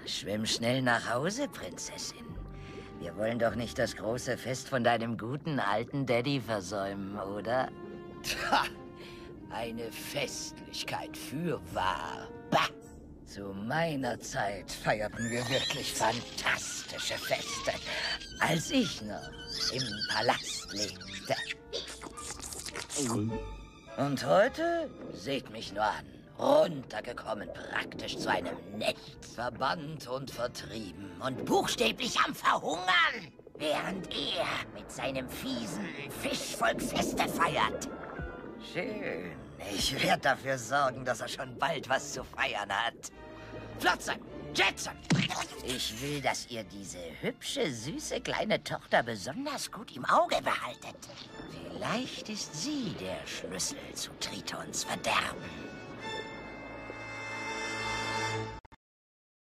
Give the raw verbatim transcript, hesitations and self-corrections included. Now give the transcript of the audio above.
Schwimm schnell nach Hause, Prinzessin. Wir wollen doch nicht das große Fest von deinem guten alten Daddy versäumen, oder? Tja, eine Festlichkeit fürwahr. Bah! Zu meiner Zeit feierten wir wirklich fantastische Feste, als ich noch im Palast lebte. Und heute, seht mich nur an, runtergekommen praktisch zu einem Nichts, verbannt und vertrieben und buchstäblich am Verhungern, während er mit seinem fiesen Fischvolk Feste feiert. Schön. Ich werde dafür sorgen, dass er schon bald was zu feiern hat. Flotsam! Jetson! Ich will, dass ihr diese hübsche, süße kleine Tochter besonders gut im Auge behaltet. Vielleicht ist sie der Schlüssel zu Tritons Verderben.